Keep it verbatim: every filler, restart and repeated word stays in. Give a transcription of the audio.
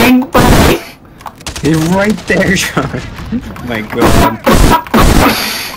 bang, bang. He's right there, Sean. Oh my god.